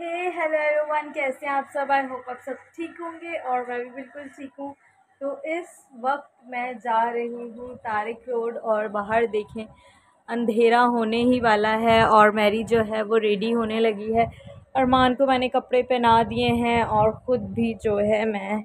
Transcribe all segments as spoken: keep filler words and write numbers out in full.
हे hello everyone, कैसे हैं आप सब। आई होप आप सब ठीक होंगे और मैं भी बिल्कुल ठीक हूँ। तो इस वक्त मैं जा रही हूँ तारिक रोड और बाहर देखें अंधेरा होने ही वाला है और मेरी जो है वो रेडी होने लगी है। अरमान को मैंने कपड़े पहना दिए हैं और ख़ुद भी जो है मैं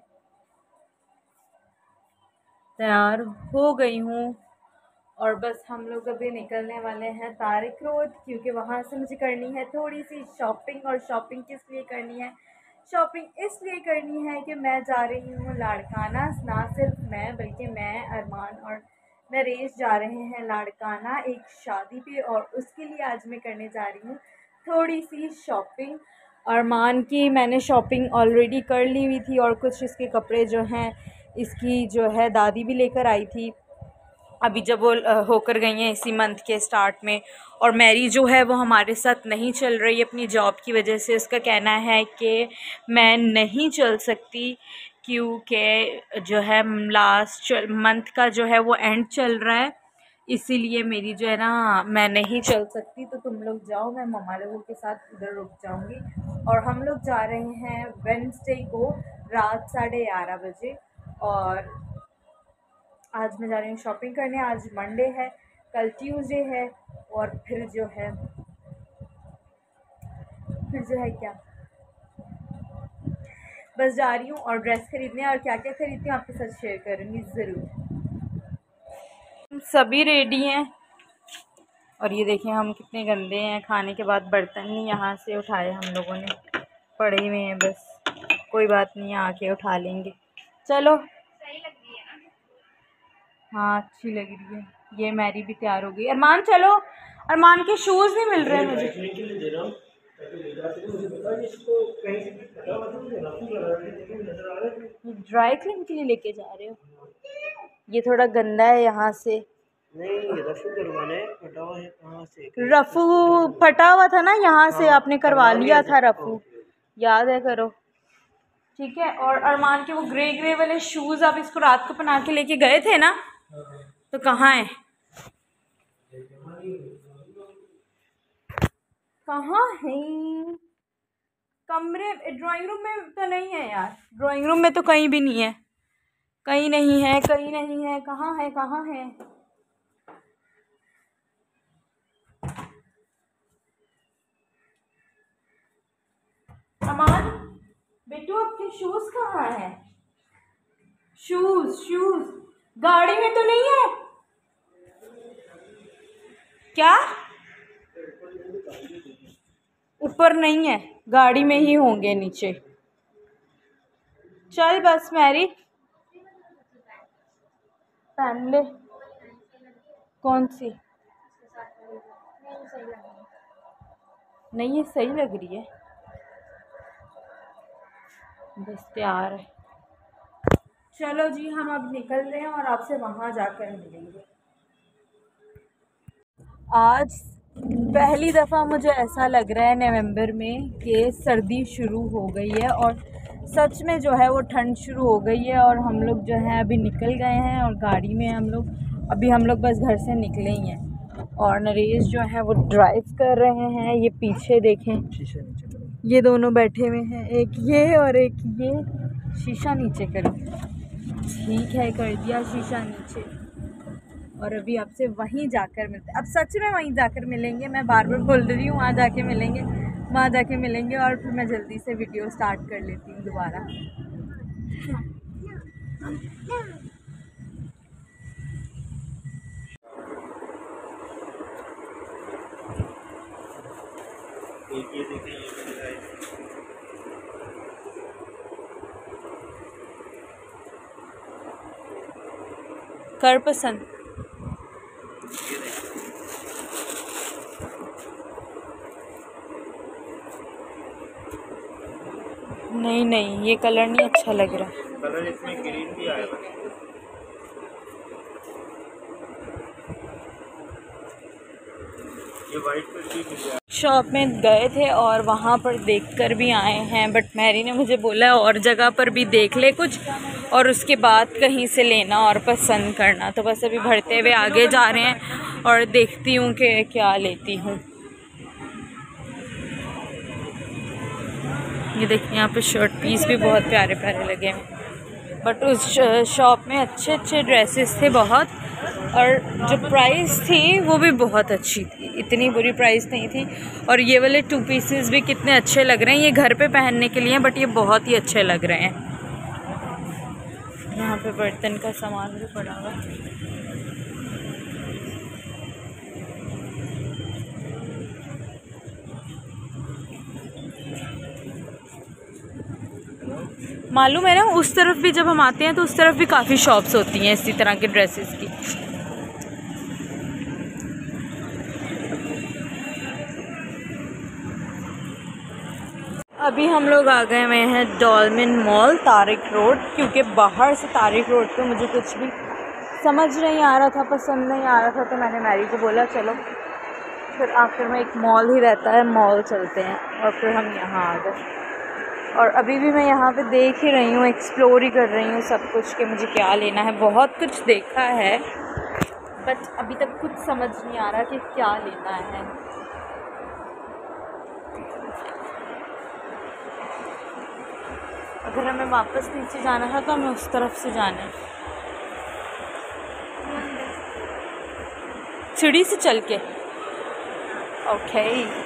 तैयार हो गई हूँ और बस हम लोग अभी निकलने वाले हैं तारिक रोड, क्योंकि वहाँ से मुझे करनी है थोड़ी सी शॉपिंग। और शॉपिंग किस लिए करनी है? शॉपिंग इसलिए करनी है कि मैं जा रही हूँ लाड़काना। ना सिर्फ मैं बल्कि मैं, अरमान और नरेश जा रहे हैं लाड़काना एक शादी पे, और उसके लिए आज मैं करने जा रही हूँ थोड़ी सी शॉपिंग। अरमान की मैंने शॉपिंग ऑलरेडी कर ली हुई थी और कुछ इसके कपड़े जो हैं इसकी जो है दादी भी लेकर आई थी अभी जब वो होकर गई हैं इसी मंथ के स्टार्ट में। और मैरी जो है वो हमारे साथ नहीं चल रही अपनी जॉब की वजह से। उसका कहना है कि मैं नहीं चल सकती क्योंकि जो है लास्ट मंथ का जो है वो एंड चल रहा है, इसीलिए मेरी जो है ना मैं नहीं चल सकती। तो तुम लोग जाओ, मैं मम्मा लोगों के साथ उधर रुक जाऊंगी। और हम लोग जा रहे हैं वेडनेसडे को रात साढ़े ग्यारह बजे। और आज मैं जा रही हूँ शॉपिंग करने। आज मंडे है, कल ट्यूसडे है और फिर जो है फिर जो है क्या बस जा रही हूँ और ड्रेस खरीदने। और क्या क्या खरीदती हूँ आपके साथ शेयर करूँगी ज़रूर। सभी रेडी हैं और ये देखें हम कितने गंदे हैं। खाने के बाद बर्तन नहीं यहाँ से उठाए हम लोगों ने, पड़े हुए हैं। बस कोई बात नहीं, आके उठा लेंगे। चलो, सही लग रही है ना? हाँ अच्छी लग रही है। ये मैरी भी तैयार हो गई। अरमान चलो, अरमान के शूज़ नहीं मिल रहे हैं मुझे। ड्राई क्लीन के लिए लेके जा रहे हो? ये थोड़ा गंदा है यहाँ से। नहीं, रफू करवाना है। फटा हुआ है कहाँ से? रफू फटा हुआ था ना यहाँ से, आपने करवा लिया था रफू, याद है करो। ठीक है। और अरमान के वो ग्रे ग्रे वाले शूज़ आप इसको रात को पहना के लेके गए थे ना, तो कहाँ है? कहाँ है? कमरे, ड्राइंग रूम में तो नहीं है यार। ड्राइंग रूम में तो कहीं भी नहीं है, कहीं नहीं है, कहीं नहीं है। कहाँ है, कहाँ है? अमान बेटू, आपके शूज़ कहाँ है? शूज़ शूज़ गाड़ी में तो नहीं है क्या? ऊपर नहीं है, गाड़ी में ही होंगे नीचे। चल बस मैरी, पहन ले। कौन सी? नहीं, ये सही लग रही है। बस तैयार है। चलो जी, हम अब निकल रहे हैं और आपसे वहाँ जाकर मिलेंगे। आज पहली दफ़ा मुझे ऐसा लग रहा है नवंबर में कि सर्दी शुरू हो गई है और सच में जो है वो ठंड शुरू हो गई है। और हम लोग जो है अभी निकल गए हैं और गाड़ी में हम लोग अभी हम लोग बस घर से निकले ही हैं। और नरेश जो है वो ड्राइव कर रहे हैं। ये पीछे देखें, ये दोनों बैठे हुए हैं, एक ये और एक ये। शीशा नीचे करो। ठीक है, कर दिया शीशा नीचे। और अभी आपसे वहीं जाकर मिलते हैं। अब सच में वहीं जाकर मिलेंगे। मैं बार बार बोल रही हूँ वहाँ जाके मिलेंगे, वहाँ जाके मिलेंगे। और फिर मैं जल्दी से वीडियो स्टार्ट कर लेती हूँ दोबारा। ये देखिए, ये कर पसंद। नहीं नहीं, ये कलर नहीं अच्छा लग रहा। कलर इसमें ग्रीन भी आया है। ये वाइट कलर भी मिल गया। शॉप में गए थे और वहाँ पर देखकर भी आए हैं, बट मैरी ने मुझे बोला और जगह पर भी देख ले कुछ और उसके बाद कहीं से लेना और पसंद करना। तो बस अभी बढ़ते हुए आगे जा रहे हैं और देखती हूँ कि क्या लेती हूँ। ये देखिए यहाँ पे शर्ट पीस भी बहुत प्यारे प्यारे लगे हैं, बट उस शॉप में अच्छे अच्छे ड्रेसेस थे बहुत, और जो प्राइस थी वो भी बहुत अच्छी थी, इतनी बुरी प्राइस नहीं थी। और ये वाले टू पीसेस भी कितने अच्छे लग रहे हैं, ये घर पे पहनने के लिए हैं बट ये बहुत ही अच्छे लग रहे हैं। यहाँ पे बर्तन का सामान भी पड़ा हुआ है। मालूम है ना, उस तरफ भी जब हम आते हैं तो उस तरफ भी काफ़ी शॉप्स होती हैं इसी तरह के ड्रेसेस की। अभी हम लोग आ गए हुए हैं डॉल्मेन मॉल तारिक रोड, क्योंकि बाहर से तारिक रोड पे मुझे कुछ भी समझ नहीं आ रहा था, पसंद नहीं आ रहा था, तो मैंने मैरी को बोला चलो फिर आखिर में एक मॉल ही रहता है, मॉल चलते हैं, और फिर हम यहाँ आ गए। और अभी भी मैं यहाँ पे देख ही रही हूँ, एक्सप्लोर ही कर रही हूँ सब कुछ कि मुझे क्या लेना है। बहुत कुछ देखा है बट अभी तक कुछ समझ नहीं आ रहा कि क्या लेना है। अगर हमें वापस नीचे जाना है तो हमें उस तरफ से जाना है, सीढ़ी से चल के। ओके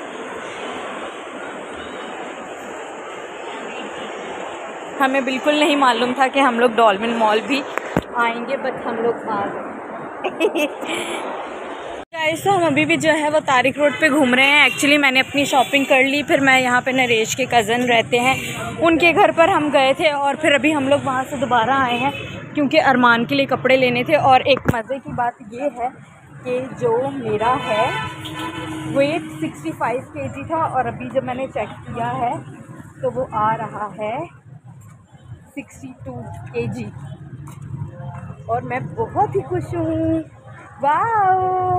हमें बिल्कुल नहीं मालूम था कि हम लोग डॉल्मेन मॉल भी आएंगे, बट हम लोग आ गए। गाइस, तो हम अभी भी जो है वो तारिक रोड पे घूम रहे हैं। एक्चुअली मैंने अपनी शॉपिंग कर ली, फिर मैं यहाँ पे नरेश के कज़न रहते हैं, उनके घर पर हम गए थे, और फिर अभी हम लोग वहाँ से दोबारा आए हैं क्योंकि अरमान के लिए कपड़े लेने थे। और एक मज़े की बात ये है कि जो मेरा है वेट सिक्सटी फाइव केजी था, और अभी जब मैंने चेक किया है तो वो आ रहा है सिक्सटी टू केजी, और मैं बहुत ही खुश हूँ। वाओ।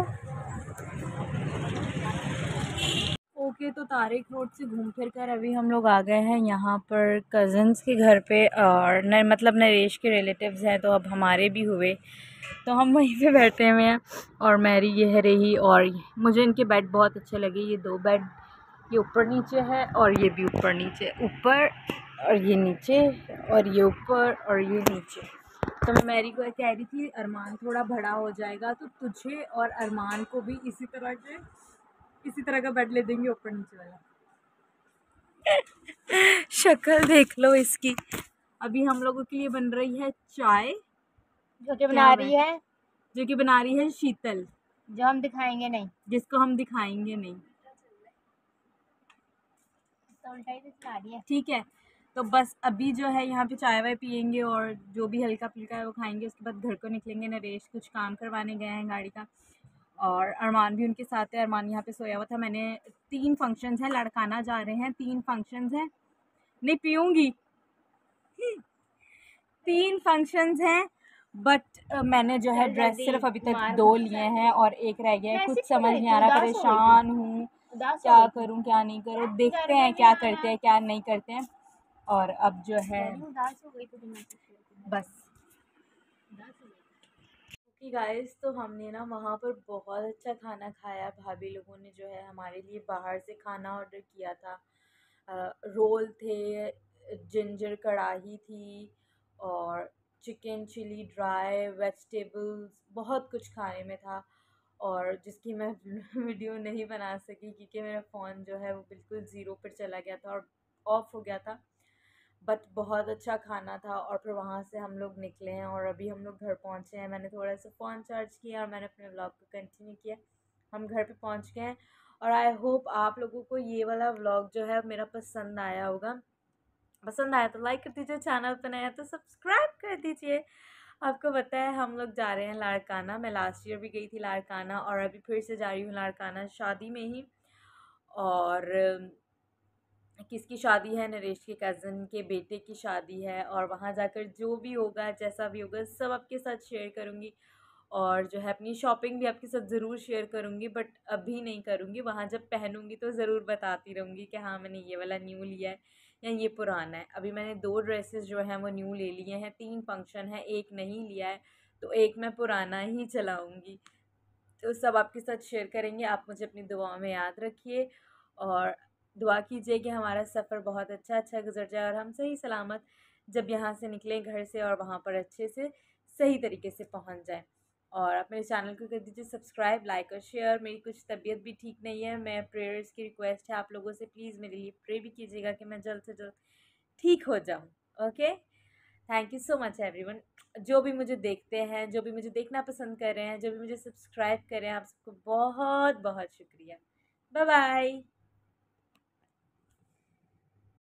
ओके, तो तारिक रोड से घूम फिर कर अभी हम लोग आ गए हैं यहाँ पर कज़न्स के घर पे, और न, मतलब नरेश के रिलेटिव्स हैं, तो अब हमारे भी हुए, तो हम वहीं पे बैठे हुए हैं। और मैरी ये है रही, और मुझे इनके बेड बहुत अच्छे लगे। ये दो बेड, ये ऊपर नीचे है और ये भी ऊपर नीचे, ऊपर और ये नीचे, और ये ऊपर और ये नीचे। तो मैं मैरी को कह रही थी अरमान थोड़ा बड़ा हो जाएगा तो तुझे और अरमान को भी इसी तरह के इसी तरह का बेड ले देंगे, ऊपर नीचे वाला। शक्ल देख लो इसकी। अभी हम लोगों के लिए बन रही है चाय, जो कि बना रही है जो कि बना रही है शीतल, जो हम दिखाएंगे नहीं, जिसको हम दिखाएंगे नहीं, ठीक है। तो बस अभी जो है यहाँ पे चाय वाय पियेंगे और जो भी हल्का फुल्का है वो खाएंगे, उसके बाद घर को निकलेंगे। नरेश कुछ काम करवाने गए हैं गाड़ी का, और अरमान भी उनके साथ है। अरमान यहाँ पे सोया हुआ था। मैंने तीन फंक्शंस हैं, लड़काना जा रहे हैं, तीन फंक्शंस हैं, नहीं पीऊँगी तीन फंक्शंस हैं, बट uh, मैंने जो है ड्रेस सिर्फ अभी तक दो लिए हैं और एक रह गया है। कुछ समझ नहीं आ रहा, परेशान हूँ, क्या करूँ क्या नहीं करूँ। देखते हैं क्या करते हैं क्या नहीं करते हैं। और अब जो है बस ओके गाइस, तो हमने ना वहाँ पर बहुत अच्छा खाना खाया। भाभी लोगों ने जो है हमारे लिए बाहर से खाना ऑर्डर किया था। आ, रोल थे, जिंजर कढ़ाई थी, और चिकन चिली ड्राई, वेजिटेबल्स, बहुत कुछ खाने में था, और जिसकी मैं वीडियो नहीं बना सकी क्योंकि मेरा फ़ोन जो है वो बिल्कुल ज़ीरो पर चला गया था और ऑफ़ हो गया था। बट बहुत अच्छा खाना था। और फिर वहाँ से हम लोग निकले हैं और अभी हम लोग घर पहुँचे हैं। मैंने थोड़ा सा फ़ोन चार्ज किया और मैंने अपने व्लॉग को कंटिन्यू किया। हम घर पे पहुँच गए हैं, और आई होप आप लोगों को ये वाला व्लॉग जो है मेरा पसंद आया होगा। पसंद आया तो लाइक कर दीजिए, चैनल पर नया तो सब्सक्राइब कर दीजिए। आपको पता है हम लोग जा रहे हैं लाड़काना। मैं लास्ट ईयर भी गई थी लाड़काना, और अभी फिर से जा रही हूँ लाड़काना, शादी में ही। और किसकी शादी है? नरेश के कज़न के बेटे की शादी है, और वहाँ जाकर जो भी होगा, जैसा भी होगा, सब आपके साथ शेयर करूँगी। और जो है अपनी शॉपिंग भी आपके साथ ज़रूर शेयर करूँगी, बट अभी नहीं करूँगी। वहाँ जब पहनूँगी तो ज़रूर बताती रहूँगी कि हाँ मैंने ये वाला न्यू लिया है या ये पुराना है। अभी मैंने दो ड्रेसेस जो हैं वो न्यू ले लिए हैं, तीन फंक्शन है, एक नहीं लिया है, तो एक मैं पुराना ही चलाऊँगी। तो सब आपके साथ शेयर करेंगे। आप मुझे अपनी दुआओं में याद रखिए, और दुआ कीजिए कि हमारा सफ़र बहुत अच्छा अच्छा गुजर जाए और हम सही सलामत जब यहाँ से निकलें घर से और वहाँ पर अच्छे से सही तरीके से पहुँच जाएं। और आप मेरे चैनल को कर दीजिए सब्सक्राइब, लाइक और शेयर। मेरी कुछ तबीयत भी ठीक नहीं है, मैं प्रेयर्स की रिक्वेस्ट है आप लोगों से, प्लीज़ मेरे लिए प्रे भी कीजिएगा कि मैं जल्द से जल्द ठीक हो जाऊँ। Okay, thank you so much everyone. जो भी मुझे देखते हैं, जो भी मुझे देखना पसंद कर रहे हैं, जो भी मुझे सब्सक्राइब कर रहे हैं, आप सबको बहुत बहुत शुक्रिया। Bye bye.